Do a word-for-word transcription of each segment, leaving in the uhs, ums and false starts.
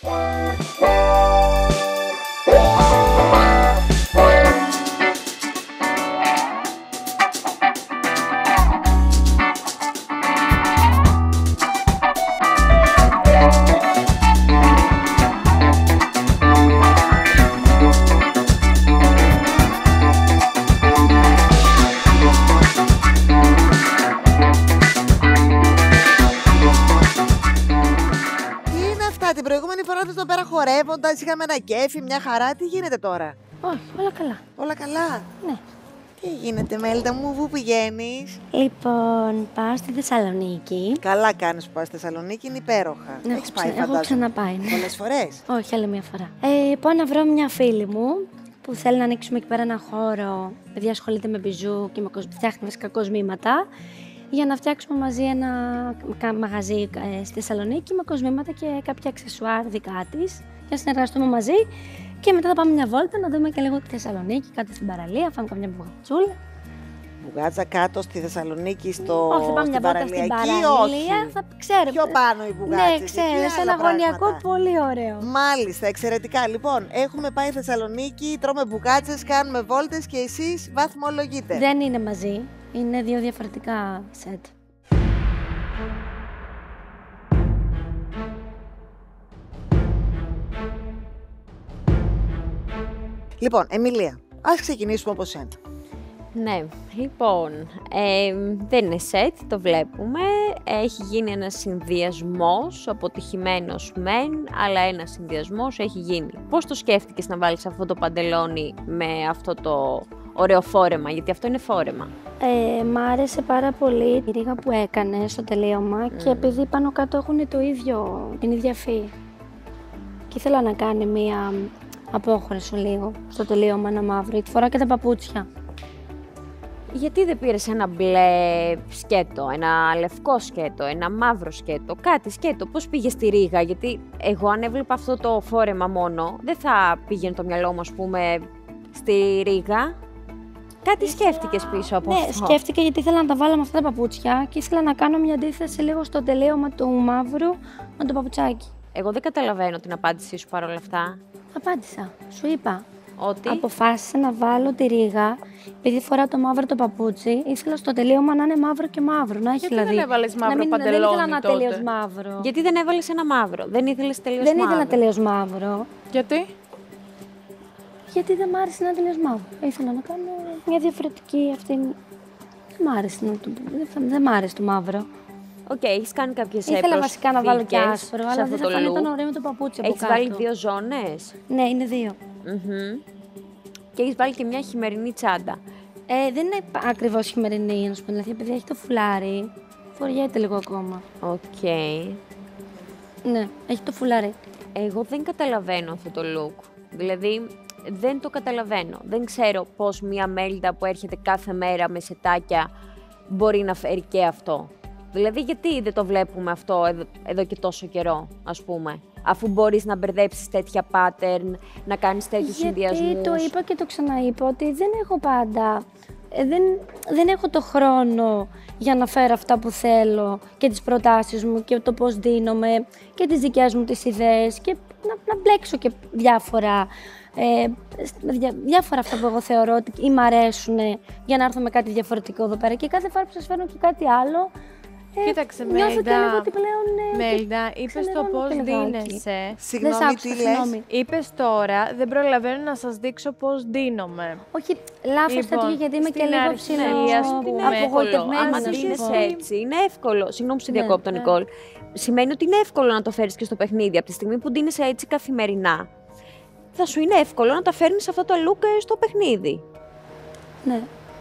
Την προηγούμενη φορά ήσασταν εδώ πέρα χορεύοντας, είχαμε ένα κέφι, μια χαρά. Τι γίνεται τώρα? Όχι, όλα καλά. Όλα καλά. Ναι. Τι γίνεται, Μέλτα μου, πού πηγαίνεις? Λοιπόν, πάω στη Θεσσαλονίκη. Καλά κάνεις που πας στη Θεσσαλονίκη, είναι υπέροχα. Ναι, Έχεις πάει, έχω φαντάζομαι. ξαναπάει. Ναι. Πολλές φορές. Όχι, άλλη μια φορά. Ε, πάω να βρω μια φίλη μου που θέλει να ανοίξουμε εκεί πέρα ένα χώρο. Παιδιά ασχολείται με μπιζού και με κοσ... φτιάχνει βασικά κοσμήματα. Για να φτιάξουμε μαζί ένα μαγαζί ε, στη Θεσσαλονίκη με κοσμήματα και κάποια αξεσουάρ δικά της. Για να συνεργαστούμε μαζί και μετά θα πάμε μια βόλτα να δούμε και λίγο τη Θεσσαλονίκη, κάτω στην παραλία, φάμε καμιά μπουγατσούλα. Μπουγάτσα κάτω στη Θεσσαλονίκη, στο... Όχι, θα πάμε μια βόλτα στην παραλία, θα ξέρουμε. Πιο πάνω οι μπουγάτσες. Ναι, ξέρεις, ένα γωνιακό πολύ ωραίο. Μάλιστα, εξαιρετικά. Λοιπόν, έχουμε πάει Θεσσαλονίκη, τρώμε μπουγάτσες, κάνουμε βόλτες και εσείς βαθμολογείτε. Δεν είναι μαζί, είναι δύο διαφορετικά σετ. Λοιπόν, Εμιλία, ας ξεκινήσουμε από σένα. Ναι, λοιπόν, ε, δεν είναι σετ, το βλέπουμε. Έχει γίνει ένας συνδυασμός, αποτυχημένος μεν, αλλά ένας συνδυασμός έχει γίνει. Πώς το σκέφτηκες να βάλεις αυτό το παντελόνι με αυτό το ωραίο φόρεμα, γιατί αυτό είναι φόρεμα? Ε, μ' άρεσε πάρα πολύ η ρίγα που έκανε στο τελείωμα mm. και επειδή πάνω κάτω έχουν το ίδιο, την ίδια φύ. Και ήθελα να κάνει μία απόχρωση λίγο στο τελείωμα, ένα μαύρο, γιατί φοράω και τα παπούτσια. Γιατί δεν πήρες ένα μπλε σκέτο, ένα λευκό σκέτο, ένα μαύρο σκέτο, κάτι σκέτο? Πώς πήγε στη ρίγα? Γιατί εγώ αν έβλεπα αυτό το φόρεμα μόνο, δεν θα πήγαινε το μυαλό μου, ας πούμε, στη ρίγα. Κάτι ήθελα... σκέφτηκες πίσω από ναι, αυτό? Ναι, σκέφτηκα γιατί ήθελα να τα βάλω με αυτά τα παπούτσια και ήθελα να κάνω μια αντίθεση λίγο στο τελείωμα του μαύρου με το παπουτσάκι. Εγώ δεν καταλαβαίνω την απάντησή σου παρόλα αυτά. Απάντησα. Σου είπα. Ότι? Αποφάσισα να βάλω τη ρίγα, επειδή φοράω το μαύρο το παπούτσι, ήθελα στο τελείωμα να είναι μαύρο και μαύρο. Να έχει Γιατί δηλαδή. δεν έβαλες μαύρο να μην, παντελόνι? Δεν ήθελα ένα τότε. τελείως μαύρο. Γιατί δεν έβαλες ένα μαύρο? Δεν ήθελες τελείως δεν μαύρο? Δεν ήθελα τελείως μαύρο. Γιατί? Γιατί δεν μ' άρεσε να είναι τελείως μαύρο. Ήθελα να κάνω μια διαφορετική αυτή. Δεν μ' άρεσε να το δεν, δεν μ' άρεσε το μαύρο. Οκ, okay, έχεις κάνει κάποιες ήθελα προσθήκες βασικά να βάλω και άσπρο, αλλά δεν θα φανόταν ωραίο με το παπούτσι από έχεις κάτω. βάλει δύο ζώνες? Ναι, είναι δύο. Mm-hmm. Και έχεις βάλει και μια χειμερινή τσάντα. Ε, δεν είναι ακριβώς χειμερινή, να σου πω την αλήθεια, επειδή έχει το φουλάρι. Φοριέται λίγο ακόμα. Οκ. Okay. Ναι, έχει το φουλάρι. Εγώ δεν καταλαβαίνω αυτό το look. Δηλαδή, δεν το καταλαβαίνω. Δεν ξέρω πώς μια Μέλντα που έρχεται κάθε μέρα με σετάκια μπορεί να φέρει και αυτό. Δηλαδή, γιατί δεν το βλέπουμε αυτό εδώ, εδώ και τόσο καιρό, ας πούμε, αφού μπορείς να μπερδέψεις τέτοια pattern, να κάνεις τέτοιους συνδυασμούς. Γιατί το είπα και το ξαναείπα, ότι δεν έχω πάντα, δεν, δεν έχω το χρόνο για να φέρω αυτά που θέλω και τις προτάσεις μου και το πώς δίνομαι και τις δικές μου τις ιδέες και να, να μπλέξω και διάφορα, ε, διά, διάφορα αυτά που εγώ θεωρώ ότι ή μ' αρέσουν για να έρθω με κάτι διαφορετικό εδώ πέρα και κάθε φορά που σας φέρνω και κάτι άλλο. Ε, Κοίταξε, νιώθω Μέλντα, και λίγο ότι πλέον. Ε, Μέλντα, είπες το πώς δίνεσαι. Συγγνώμη, τι λες? Είπες τώρα, δεν προλαβαίνω να σας δείξω πώς δίνομαι. Όχι, λάθος Λοιπόν, θέτω γιατί είμαι και στην λίγο αρχή, ψηλό. ας πούμε, Απογοητευμένη. Άμα να σου δίνεις πω. έτσι, είναι εύκολο. Συγγνώμη που σε Ναι, διακόπτω, ναι. Νικόλ. Σημαίνει ότι είναι εύκολο να το φέρεις και στο παιχνίδι. Από τη στιγμή που δίνεις έτσι καθημερινά, θα σου είναι εύκολο να τα φέρνεις αυτό το look στο παιχνίδι. Ναι.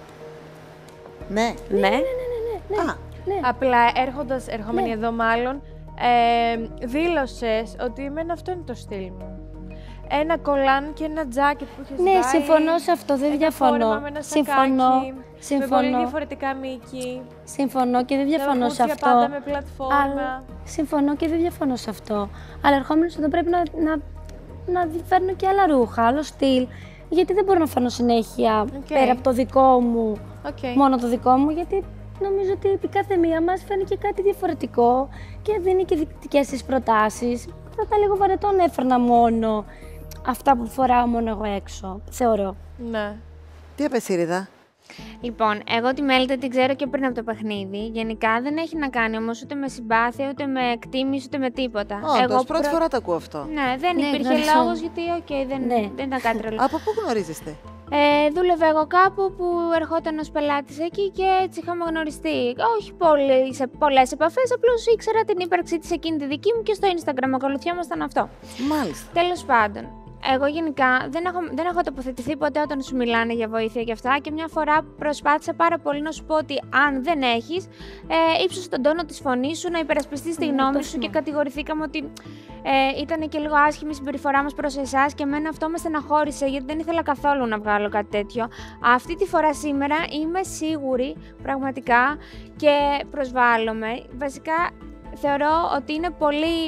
Ναι. Ναι. Ναι, ναι. Α, Ναι. Απλά έρχοντας, ερχόμενοι Ναι. εδώ μάλλον, ε, δήλωσες ότι εμένα αυτό είναι το στυλ μου. Ένα κολάν και ένα τζάκετ που έχεις Ναι, βάλει. συμφωνώ σε αυτό, δεν ένα διαφωνώ. φόρεμα με ένα Συμφωνώ. σακάκι, με πολύ Συμφωνώ. διαφορετικά μήκη. Συμφωνώ και δεν διαφωνώ σε Τα αυτό. πάντα με πλατφόρμα. Αλλά συμφωνώ και δεν διαφωνώ σε αυτό. Αλλά ερχόμενος εδώ πρέπει να, να, να φέρνω και άλλα ρούχα, άλλο στυλ. Γιατί δεν μπορώ να φέρνω συνέχεια Okay. πέρα από το δικό μου, Okay. μόνο το δικό μου, γιατί νομίζω ότι η κάθε μία μας φέρνει και κάτι διαφορετικό και δίνει και δικές της προτάσεις. Θα θα ήταν λίγο βαρετό να έφερνα μόνο αυτά που φοράω μόνο εγώ έξω, θεωρώ. Ναι. Τι είπες, Ήριδα? Λοιπόν, εγώ τη Μέλτα την ξέρω και πριν από το παιχνίδι. Γενικά δεν έχει να κάνει όμως ούτε με συμπάθεια, ούτε με εκτίμηση, ούτε με τίποτα. Όντως, εγώ πρώτη προ... φορά το ακούω αυτό. Ναι, δεν Ναι, υπήρχε γνωρίζω. λόγος γιατί, οκ, okay, δεν, Ναι. δεν ήταν κάτι τρελό. Από πού γνωρίζεστε? Ε, δούλευα εγώ κάπου που ερχόταν ως πελάτης εκεί και έτσι είχαμε γνωριστεί. Όχι πολύ, σε πολλές επαφές, απλώς ήξερα την ύπαρξή της εκείνη τη δική μου και στο Instagram ακολουθιόμασταν αυτό. Μάλιστα. Τέλος πάντων, εγώ γενικά δεν έχω, δεν έχω τοποθετηθεί ποτέ όταν σου μιλάνε για βοήθεια και αυτά και μια φορά προσπάθησα πάρα πολύ να σου πω ότι αν δεν έχεις, ε, ύψωσε τον τόνο της φωνής σου, να υπερασπιστείς τη Ναι, γνώμη το σου και θυμάμαι. κατηγορηθήκαμε ότι ε, ήταν και λίγο άσχημη η συμπεριφορά μας προς εσάς και εμένα αυτό με στεναχώρησε γιατί δεν ήθελα καθόλου να βγάλω κάτι τέτοιο. Αυτή τη φορά σήμερα είμαι σίγουρη πραγματικά και προσβάλλομαι. Βασικά θεωρώ ότι είναι πολύ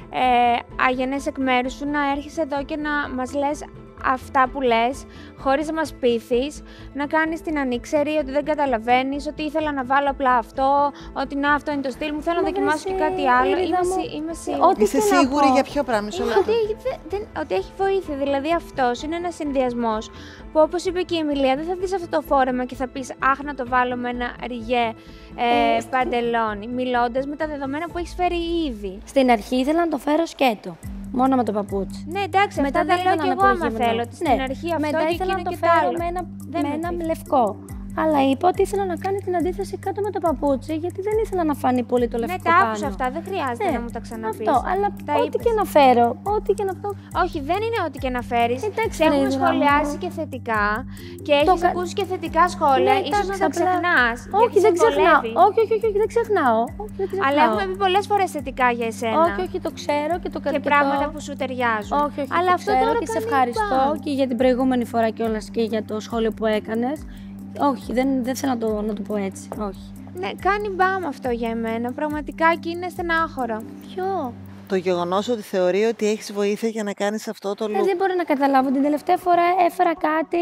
ε, αγενές εκ μέρους σου να έρχεσαι εδώ και να μας λες αυτά που λες, χωρίς να μας πείθεις, να κάνεις την ανήξερη, ότι δεν καταλαβαίνεις, ότι ήθελα να βάλω απλά αυτό, ότι να αυτό είναι το στυλ μου, θέλω να Μα δοκιμάσω βρες, και κάτι άλλο. Ήριδα Είμαι, μου, σί- είμαι σίγουρη. ό,τι Είσαι και να σίγουρη πω. για ποιο πράγμα? Μισό λεπτό. Ότι, δεν- δεν- ότι έχει βοήθεια. Δηλαδή αυτός είναι ένας συνδυασμός που, όπως είπε και η Εμιλία, δεν θα δεις αυτό το φόρεμα και θα πεις αχ, να το βάλω με ένα ριγέ ε, Ε, παντελόνι, μιλώντας με τα δεδομένα που έχεις φέρει ήδη. Στην αρχή ήθελα να το φέρω σκέτο. Μόνο με το παπούτσι. Ναι, εντάξει, Μετά αυτά τα δεν λέω ήθελα κι να εγώ πω άμα γυμνό. θέλω. Ότι στην Ναι. αρχή αυτό Μετά και ήθελα εκείνο να το και το φέρω άλλο. με ένα, Δεν με με ένα πείθει. λευκό. Αλλά είπα ότι ήθελα να κάνει την αντίθεση κάτω με το παπούτσι, γιατί δεν ήθελα να φανεί πολύ το λευκό Ναι, τα άκουσα πάνω. αυτά, δεν χρειάζεται Ναι, να μου τα ξαναπείς. Αυτό, αλλά Τα ό,τι είπες. και να φέρω, ό,τι και να φέρω. Όχι, δεν είναι ό,τι και να φέρεις. Εντάξει, Σε έχουν Φρέδρα μου. σχολιάσει και θετικά και έχεις κα- ακούσει και θετικά σχόλια. Ναι, ίσως να εντάξει, τα απλά- ξεχνάς. Όχι, γιατί δεν σε ξεχνάω. βολεύει. Όχι, όχι, όχι, όχι, δεν ξεχνάω. Όχι, δεν ξεχνάω. Αλλά έχουμε πει πολλές φορές θετικά για εσένα. Όχι, όχι, το ξέρω και το Και κατοικητώ. πράγματα που σου ταιριάζουν. Όχι, όχι, Αλλά το αυτό ξέρω τώρα και σε κάνει ευχαριστώ μπαμ. και για την προηγούμενη φορά κιόλας και για το σχόλιο που έκανες. Όχι, δεν, δεν θέλω να το, να το πω έτσι. Όχι. Ναι, κάνει μπαμ αυτό για εμένα. Πραγματικά και είναι στενάχωρο. Ποιο? Το γεγονός ότι θεωρεί ότι έχεις βοήθεια για να κάνεις αυτό το Ε, look. δεν μπορώ να καταλάβω. Την τελευταία φορά έφερα κάτι,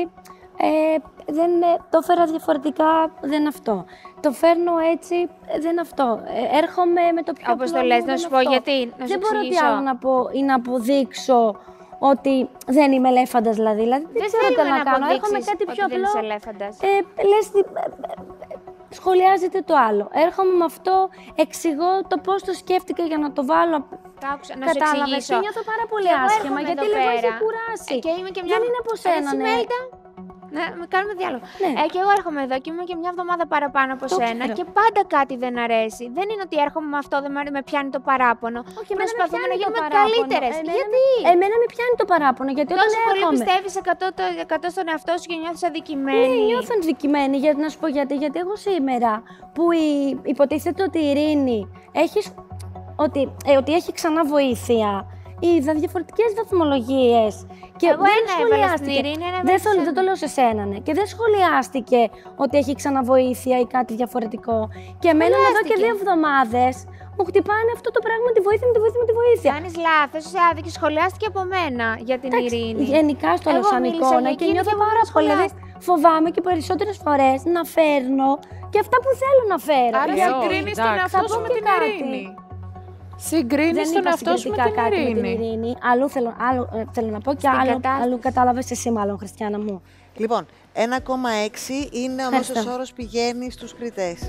ε, δεν, ε, το έφερα διαφορετικά, δεν αυτό. Το φέρνω έτσι, ε, δεν αυτό. Ε, έρχομαι με το πιο Όπως απλό το λες, μου, να δεν σου πω αυτό. γιατί, να σου δεν μπορώ τι εξηγήσω. άλλο να πω ή να αποδείξω ότι δεν είμαι ελέφαντας δηλαδή. δηλαδή δεν, Δεν ξέρω τι θέλουμε να, να κάνω. Έρχομαι αποδείξεις κάτι ότι πιο δεν απλό. είσαι ελέφαντας. Ε, λες, ε, ε, ε, σχολιάζεται το άλλο. Έρχομαι με αυτό, εξηγώ το πώς το σκέφτηκα για να το βάλω. Τα άκουσα, να σου Κατάλαβες, εξηγήσω. και νιώθω πάρα πολύ Και εγώ άσχημα, έρχομαι γιατί εδώ λίγο έχει πέρα. κουράσει. Ε, και είμαι και μια... Δεν είναι από Ρε, σένα, ναι. Σιμέλτα. Ναι, με κάνουμε διάλογο. Ναι. Ε, και εγώ έρχομαι εδώ και είμαι και μια εβδομάδα παραπάνω από Το σένα ξέρω. και πάντα κάτι δεν αρέσει. Δεν είναι ότι έρχομαι με αυτό, δεν με, με πιάνει το παράπονο. Όχι, εμένα με Προσπαθούμε πιάνει να το γίνουμε παράπονο. καλύτερες. Εμένα Γιατί? με- Εμένα με πιάνει το παράπονο, γιατί όταν Τόσο πολύ έρχομαι... πιστεύεις εκατό τοις εκατό στον εαυτό σου και νιώθεις Ναι, αδικημένη. νιώθω αδικημένη, γιατί να σου πω γιατί. Γιατί εγώ σήμερα που η, υποτίθεται ότι η Ειρήνη έχει, σ- ότι, ε, ότι έχει ξανά βοήθεια, είδα διαφορετικές βαθμολογίες. Και Εγώ δεν ένα έβαλα στην σχολιάστηκε. Ειρήνη, ένα δεν, έβαλα θέλω- σε δεν το λέω σε σένα, ναι. Και δεν σχολιάστηκε ότι έχει ξαναβοήθεια ή κάτι διαφορετικό. Και εμένα εδώ και Σχολιάστηκε. δύο εβδομάδες μου χτυπάνε αυτό το πράγμα με τη βοήθεια, με τη βοήθεια, με τη βοήθεια. Κάνεις λάθος, είσαι άδικη. Σχολιάστηκε από μένα για την Εντάξει, Ειρήνη. γενικά στο λέω Εγώ σαν μίλησα εικόνα για και εκείνη νιώθω και εγώ πάρα πολύ. Δηλαδή, σχολιάστηκα. φοβάμαι και περισσότερες φορές να φέρνω και αυτά που θέλω να φέρω. Άρα Γιατί- συγκρίνεις τον Θα εαυτό πω σου με και την κάτι. Ειρήνη. Δεν Συγκρίνεις τον είπα εαυτό σου με συγκριτικά την κάτι με την Ειρήνη. Ειρήνη. Αλλού θέλω, άλλο, ε, θέλω να πω και Στην άλλο, κατάσταση. αλλού κατάλαβες εσύ μάλλον, Χριστιανά μου. Λοιπόν, ένα κόμμα έξι είναι ο Ευχαριστώ. μέσος όρος πηγαίνει στους κριτές.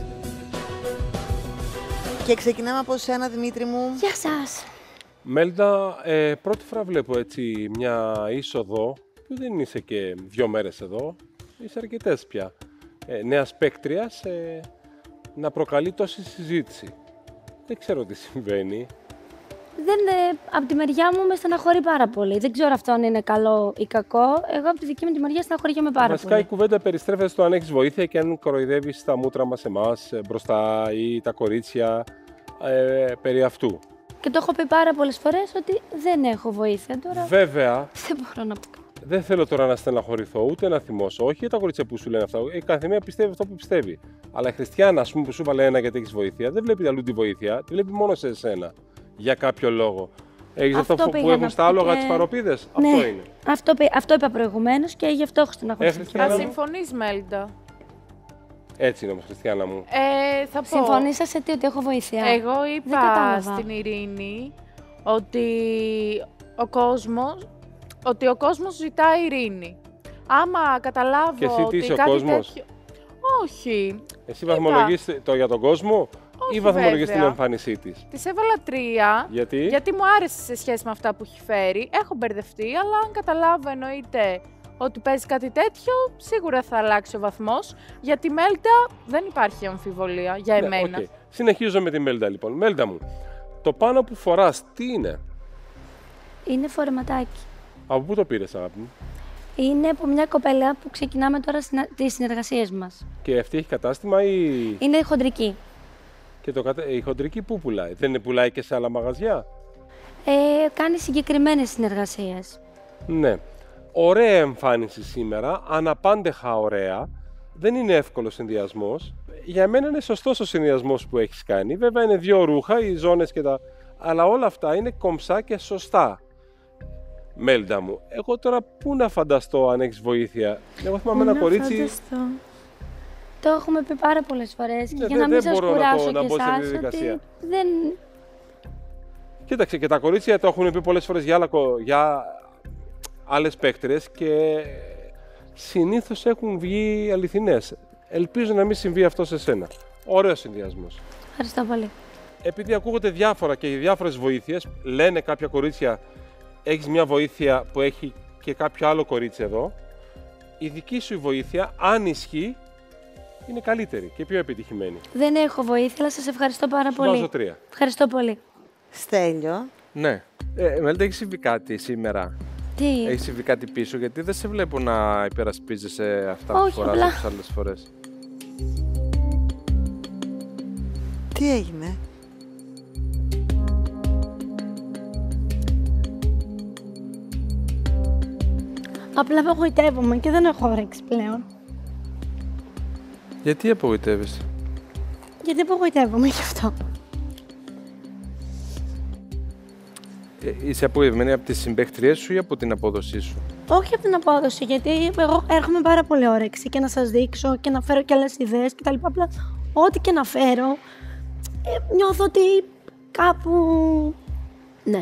Και ξεκινάμε από σένα, Δημήτρη μου. Γεια σας. Μέλντα, ε, πρώτη φορά βλέπω έτσι μια είσοδο, που δεν είσαι και δύο μέρες εδώ, είσαι αρκετές πια, ε, νέας παίκτριας, ε, να προκαλεί τόση συζήτηση. Δεν ξέρω τι συμβαίνει. Δεν, ε, από τη μεριά μου με στεναχωρεί πάρα πολύ. Δεν ξέρω αυτό αν είναι καλό ή κακό. Εγώ από τη δική μου τη μεριά στεναχωριέμαι πάρα Βασικά πολύ. η κουβέντα περιστρέφεται στο αν έχεις βοήθεια και αν κοροϊδεύεις τα μούτρα μας εμάς ε, μπροστά ή τα κορίτσια ε, περί αυτού. Και το έχω πει πάρα πολλές φορές ότι δεν έχω βοήθεια τώρα. Βέβαια, Δεν μπορώ να πω. δεν θέλω τώρα να στεναχωρηθώ ούτε να θυμώσω. Όχι για τα κορίτσια που σου λένε αυτά. Η καθεμία πιστεύει αυτό που πιστεύει. Αλλά η Χριστιανά, ας πούμε, που σου βάλε ένα γιατί έχει βοήθεια, δεν βλέπει αλλού τη βοήθεια, τη βλέπει μόνο σε εσένα. Για κάποιο λόγο. Έχει αυτό, Αυτό που πήγα έχουν να στα πω άλογα και- τι παροπίδες. Ναι. Αυτό είναι. Αυτό, πει- αυτό είπα προηγουμένως και γι' αυτό έχω στεναχωρηθεί. Ε, Θα Χριστιανά μου. συμφωνείς, Μέλντα. Έτσι είναι όμως, Χριστιανά μου. Ε, θα πω. Συμφωνήσατε σε τι, ότι έχω βοήθεια. Εγώ Δεν είπα κατάλαβα. στην Ειρήνη ότι ο κόσμος, ότι ο κόσμος ζητάει ειρήνη. Άμα καταλάβω Και εσύ τι ότι είσαι ο κάτι κόσμος? τέτοιο... Όχι. Εσύ βαθμολογείς το για τον κόσμο Όχι, ή βαθμολογείς την βέβαια. εμφάνισή της? Της έβαλα τρία, Γιατί? γιατί μου άρεσε σε σχέση με αυτά που έχει φέρει. Έχω μπερδευτεί, αλλά αν καταλάβω εννοείται ότι παίζει κάτι τέτοιο, σίγουρα θα αλλάξει ο βαθμός. Για τη Μέλντα δεν υπάρχει αμφιβολία για εμένα. Ναι, okay. Συνεχίζω με τη Μέλντα λοιπόν. Μέλντα μου, το πάνω που φοράς τι είναι? Είναι φορεματάκι. Από πού το πήρες, αγάπη μου? Είναι από μια κοπέλα που ξεκινάμε τώρα συνα... τις συνεργασίες μας. Και αυτή έχει κατάστημα ή... Είναι χοντρική. Και το κατε... η χοντρική πού πουλάει? Δεν πουλάει και σε άλλα μαγαζιά? Ε, κάνει συγκεκριμένες συνεργασίες. Ναι. Ωραία εμφάνιση σήμερα, αναπάντεχα ωραία. Δεν είναι εύκολος συνδυασμός. Για μένα είναι σωστός ο συνδυασμός που έχεις κάνει. Βέβαια είναι δύο ρούχα, οι ζώνες και τα... Αλλά όλα αυτά είναι κομψά και σωστά. Μέλντα μου, εγώ τώρα πού να φανταστώ αν έχεις βοήθεια? Εγώ θυμάμαι ένα κορίτσι... Φανταστώ. Το έχουμε πει πάρα πολλές φορές και Ναι, για δεν- να μην δεν σας μπορώ να το- κουράσω να και μπω σε εσάς, διαδικασία. ότι δεν... Κοίταξε, και τα κορίτσια το έχουν πει πολλές φορές για, άλλα, κο- για άλλες παίκτρες και συνήθως έχουν βγει αληθινές. Ελπίζω να μην συμβεί αυτό σε σένα. Ωραίος συνδυασμός. Ευχαριστώ πολύ. Επειδή ακούγονται διάφορα και διάφορες βοήθειες, λένε κάποια κορίτσια, έχεις μια βοήθεια που έχει και κάποιο άλλο κορίτσι εδώ, η δική σου βοήθεια, αν ισχύει, είναι καλύτερη και πιο επιτυχημένη. Δεν έχω βοήθεια, αλλά σας ευχαριστώ πάρα Σου πολύ. βάζω τρία. Ευχαριστώ πολύ. Στέλιο. Ναι. Ε, Μέλντα, έχει συμβεί κάτι σήμερα? Τι? Έχει συμβεί κάτι πίσω? Γιατί δεν σε βλέπω να υπερασπίζεσαι αυτά που Όχι, φοράς απλά. όπως άλλες φορές. Τι έγινε? Απλά απογοητεύομαι και δεν έχω όρεξη πλέον. Γιατί απογοητεύεσαι? Γιατί απογοητεύομαι γι' αυτό. Ε, είσαι απογοητευμένη από τις συμπαίχτριές σου ή από την απόδοσή σου? Όχι από την απόδοση, γιατί εγώ έρχομαι πάρα πολύ όρεξη και να σας δείξω και να φέρω και άλλες ιδέες κτλ. Απλά ό,τι και να φέρω, ε, νιώθω ότι κάπου... Ναι.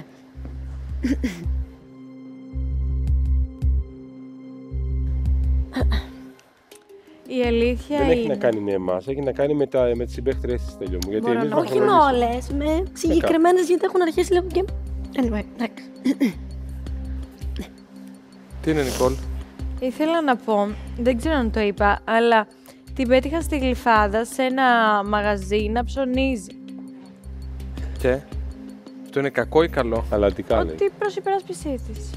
Η αλήθεια Δεν είναι... έχει να κάνει με εμάς, έχει να κάνει με, τα, με τις συμπαίχτριές της, Στέλιο μου. Γιατί Μπορώ εμείς να- Όχι με βαθμολογήσουμε. όλες, με συγκεκριμένες γιατί έχουν αρχίσει λίγο και... Anyway, εντάξει. Τι είναι, Νικόλ? Ήθελα να πω, δεν ξέρω αν το είπα, αλλά την πέτυχα στη Γλυφάδα σε ένα μαγαζί να ψωνίζει. Και? Αυτό είναι κακό ή καλό? Αλλά τι κάνει? Ότι προς υπεράσπισή της.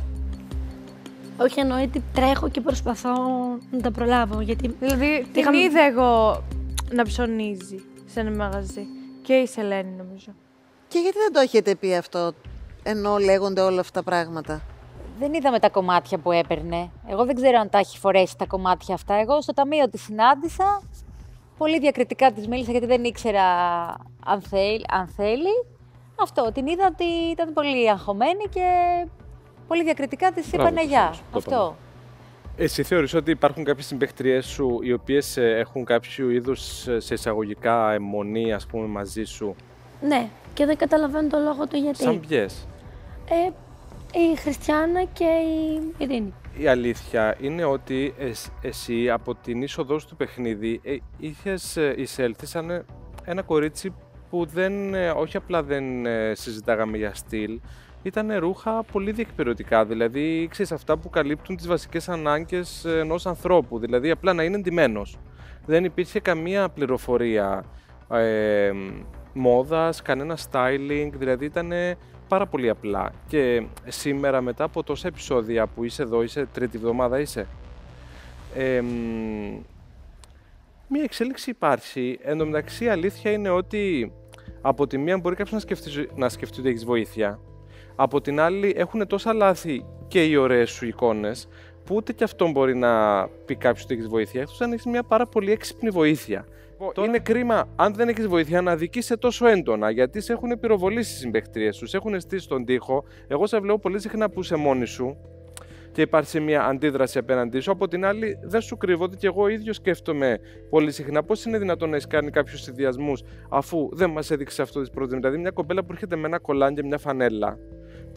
Όχι, εννοεί ότι τρέχω και προσπαθώ να τα προλάβω, γιατί... Δηλαδή, την Είχαμε- είδα εγώ να ψωνίζει σε ένα μαγαζί. Και η Σελένη, νομίζω. Και γιατί δεν το έχετε πει αυτό, ενώ λέγονται όλα αυτά τα πράγματα? Δεν είδαμε τα κομμάτια που έπαιρνε. Εγώ δεν ξέρω αν τα έχει φορέσει τα κομμάτια αυτά. Εγώ στο ταμείο τη συνάντησα. Πολύ διακριτικά της μίλησα γιατί δεν ήξερα αν θέλει. Αν θέλει. Αυτό, την είδα ότι ήταν πολύ αγχωμένη και πολύ διακριτικά της Μπράβο είπανε της γεια. όμως, το Αυτό. Εσύ θεωρείς ότι υπάρχουν κάποιες συμπαίχτριές σου οι οποίες ε, έχουν κάποιο είδους ε, σε εισαγωγικά αιμονή, ας πούμε, μαζί σου? Ναι, και δεν καταλαβαίνω το λόγο του γιατί. Σαν ποιες? Ε, η Χριστιανά και η Ειρήνη. Η αλήθεια είναι ότι εσ- εσύ από την είσοδό σου του παιχνίδι ε, είχες ε, εισέλθει σαν ε, ένα κορίτσι που δεν, ε, όχι απλά δεν ε, συζητάγαμε για στυλ, ήταν ρούχα πολύ διεκπαιρεωτικά, δηλαδή ξέρεις αυτά που καλύπτουν τις βασικές ανάγκες ε, ενός ανθρώπου, δηλαδή απλά να είναι εντυμένος. Δεν υπήρχε καμία πληροφορία ε, μόδας, κανένα styling, δηλαδή ήταν πάρα πολύ απλά. Και σήμερα μετά από τόσα επεισόδια που είσαι εδώ, είσαι τρίτη εβδομάδα είσαι, ε, μ, μία εξέλιξη υπάρχει. Εν τω μεταξύ η αλήθεια είναι ότι από τη μία μπορεί κάποιος να σκεφτεί, να σκεφτεί ότι έχεις βοήθεια. Από την άλλη έχουν τόσα λάθη και οι ωραίες σου εικόνες που ούτε και αυτό μπορεί να πει κάποιος ότι έχεις βοήθεια, εκτός αν έχεις μια πάρα πολύ έξυπνη βοήθεια. Τώρα... Είναι κρίμα αν δεν έχεις βοήθεια να αδικείσαι τόσο έντονα, γιατί σε έχουν πυροβολήσει οι συμπαίχτριες σου, σε έχουν στήσει τον τοίχο. Εγώ σε βλέπω πολύ συχνά που είσαι μόνη σου και υπάρχει μια αντίδραση απέναντί σου. Από την άλλη, δεν σου κρύβω ότι και εγώ ίδιο σκέφτομαι πολύ συχνά πώς είναι δυνατόν να έχει κάνει κάποιους συνδυασμούς αφού δεν μας έδειξε αυτό τη πρώτη. Δηλαδή, μια κοπέλα που έρχεται με ένα κολάν και μια φανέλα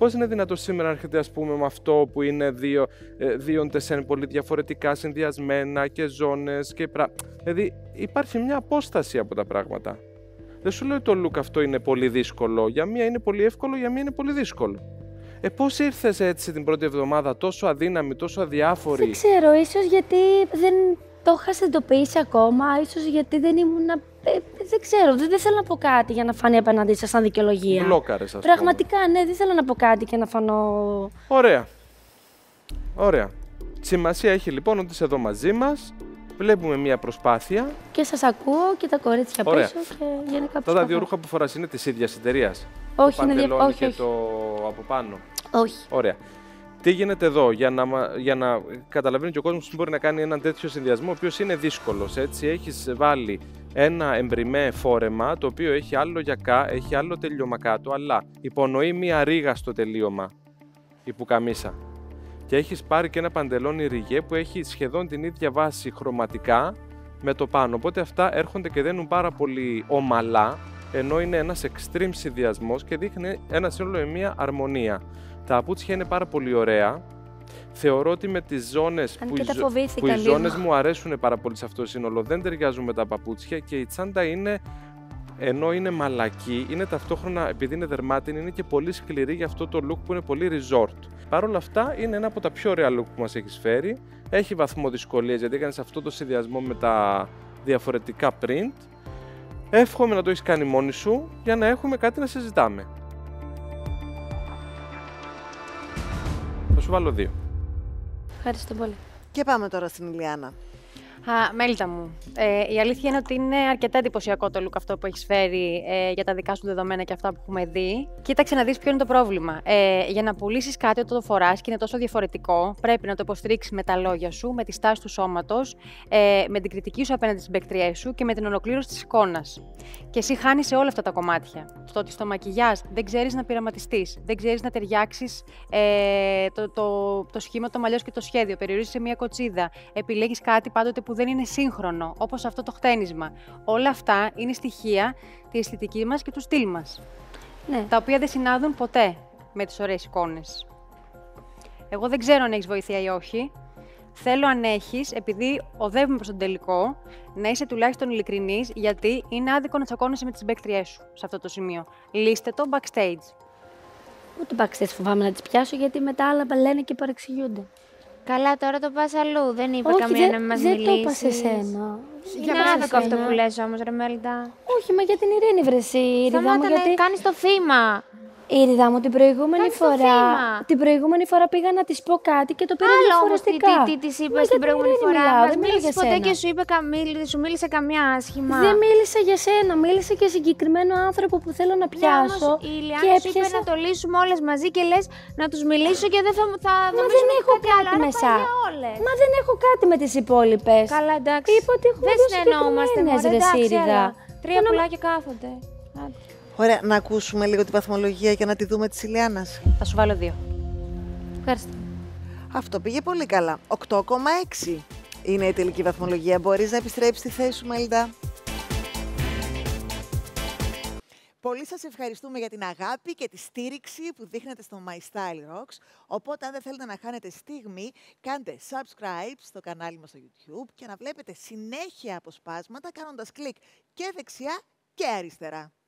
Πώς είναι δυνατόν σήμερα να έρχεται, ας πούμε, με αυτό που είναι δύο, ε, δύο τεσσάρων πολύ διαφορετικά συνδυασμένα και ζώνες και πρα... Δηλαδή υπάρχει μια απόσταση από τα πράγματα. Δεν σου λέω ότι το look αυτό είναι πολύ δύσκολο. Για μία είναι πολύ εύκολο, για μία είναι πολύ δύσκολο. Ε, πώς ήρθες έτσι την πρώτη εβδομάδα τόσο αδύναμη, τόσο αδιάφορη? Δεν ξέρω, ίσως γιατί δεν το είχα συνειδητοποιήσει ακόμα, ίσως γιατί δεν ήμουν. Ε, δεν ξέρω, δεν, δεν θέλω να πω κάτι για να φανεί απέναντί σας σαν δικαιολογία. Μπλόκαρες, ας Πραγματικά, πούμε. Ναι, δεν θέλω να πω κάτι και να φανώ. Ωραία. Ωραία. Σημασία έχει λοιπόν ότι είσαι εδώ μαζί μας. Βλέπουμε μια προσπάθεια. Και σας ακούω και τα κορίτσια Ωραία. πίσω και γενικά Αυτά τα δύο ρούχα που φοράς είναι της ίδιας εταιρείας? Όχι, το είναι δια... παντελόνι όχι, και όχι. το από πάνω. Όχι. Ωραία. Τι γίνεται εδώ, για να, για να καταλαβαίνει και ο κόσμος που μπορεί να κάνει έναν τέτοιο συνδυασμό, ο οποίος είναι δύσκολος. Έτσι, έχεις βάλει ένα εμπριμέ φόρεμα, το οποίο έχει άλλο γιακά, έχει άλλο τελείωμα κάτω, αλλά υπονοεί μία ρίγα στο τελείωμα, η πουκαμίσα. Και έχεις πάρει και ένα παντελόνι ριγέ που έχει σχεδόν την ίδια βάση χρωματικά με το πάνω. Οπότε αυτά έρχονται και δένουν πάρα πολύ ομαλά, ενώ είναι ένας extreme συνδυασμός και δείχνει ένα σύνολο με μία αρμονία. Τα παπούτσια είναι πάρα πολύ ωραία. Θεωρώ ότι με τις ζώνες Αν που, και οι, τα ζω... που οι λίγο. ζώνες μου αρέσουν πάρα πολύ σε αυτό το σύνολο, δεν ταιριάζουν με τα παπούτσια και η τσάντα είναι, ενώ είναι μαλακή, είναι ταυτόχρονα, επειδή είναι δερμάτινη, είναι και πολύ σκληρή για αυτό το look που είναι πολύ resort. Παρ' όλα αυτά είναι ένα από τα πιο ωραία look που μας έχεις φέρει. Έχει βαθμό δυσκολίας γιατί έκανες αυτό το συνδυασμό με τα διαφορετικά print. Εύχομαι να το έχεις κάνει μόνη σου για να έχουμε κάτι να συζητάμε. Θα σου βάλω δύο. Ευχαριστώ πολύ. Και πάμε τώρα στην Ηλιάνα. Α, Μέλτα μου, ε, η αλήθεια είναι ότι είναι αρκετά εντυπωσιακό το look αυτό που έχεις φέρει ε, για τα δικά σου δεδομένα και αυτά που έχουμε δει. Κοίταξε να δεις ποιο είναι το πρόβλημα. Ε, για να πουλήσεις κάτι όταν το φοράς και είναι τόσο διαφορετικό, πρέπει να το υποστηρίξεις με τα λόγια σου, με τη στάση του σώματος, ε, με την κριτική σου απέναντι στις μπαικτριές σου και με την ολοκλήρωση της εικόνας. Και εσύ χάνεις σε όλα αυτά τα κομμάτια. Στο ότι στο μακιγιάζ δεν ξέρεις να πειραματιστείς, δεν ξέρεις να ταιριάξεις ε, το, το, το σχήμα, το μαλλιός και το σχέδιο. Περιορίζεις σε μια κοτσίδα. Επιλέγεις κάτι πάντοτε που δεν είναι σύγχρονο, όπως αυτό το χτένισμα. Όλα αυτά είναι στοιχεία τη αισθητική μας και του στυλ μας. Ναι. Τα οποία δεν συνάδουν ποτέ με τις ωραίες εικόνες. Εγώ δεν ξέρω αν έχεις βοήθεια ή όχι. Θέλω αν έχεις, επειδή οδεύουμε προς τον τελικό, να είσαι τουλάχιστον ειλικρινής, γιατί είναι άδικο να τσακώνεσαι με τις μπαίκτριές σου σε αυτό το σημείο. Λύστε το backstage. Ούτε backstage φοβάμαι να τις πιάσω, γιατί μετά άλλα λένε και παρεξηγούνται. Καλά, τώρα το πας αλλού. Δεν είπε Όχι, καμία δεν, να μας δεν μιλήσεις. το είπα σε σένα. Είναι άδικο αυτό που λες όμως, ρε Μέλτα. Όχι, μα για την Ειρήνη βρεσί, η Ειρηνά μου, Σταμάτα γιατί... να κάνεις το θύμα. Η Ειρηνά μου την προηγούμενη Κάνεις το φορά. θύμα. Την προηγούμενη φορά πήγα να της πω κάτι και το πήρα Άλλο όμως τι, διαφορετικά. τι, τι της Μα είπες για την προηγούμενη Ειρήνη φορά. μιλάω, Μας δεν μιλάω μίλησες για ποτέ σένα. και σου, είπε, καμίλ- σου μίλησε καμιά άσχημα. Δεν μίλησα για σένα, μίλησα για συγκεκριμένο άνθρωπο που θέλω να Ναι, πιάσω. όμως η και Ιλιάνα σου είπε έπιασα... να το λύσουμε όλες μαζί και λες να τους μιλήσω και δεν θα, θα Μα δεν νομίζουν έχω κάτι άλλο. κάτι Άρα με πάει εσά. για όλες. Μα δεν έχω κάτι με τις υπόλοιπες. Καλά, εντάξει. Είπα ότι έχω δεν δύο συνεννοούμαστε, συγκεκριμένες, μωρέ, ρε εντάξει, Σύριδα. έλα. Τρία Ενώ- πουλάκια κάθονται. Άντε. Ωραία, να ακούσουμε λίγο τη βαθμολογία και να τη δούμε της Ηλιάνας. Θα σου βάλω δύο. Ευχαριστώ. Αυτό πήγε πολύ καλά. οκτώ κόμμα έξι είναι η τελική βαθμολογία. Μπορείς να επιστρέψεις στη θέση σου, Μέλντα. Πολύ σας ευχαριστούμε για την αγάπη και τη στήριξη που δείχνετε στο My Style Rocks. Οπότε, αν δεν θέλετε να χάνετε στιγμή, κάντε subscribe στο κανάλι μας στο YouTube και να βλέπετε συνέχεια αποσπάσματα κάνοντας κλικ και δεξιά και αριστερά.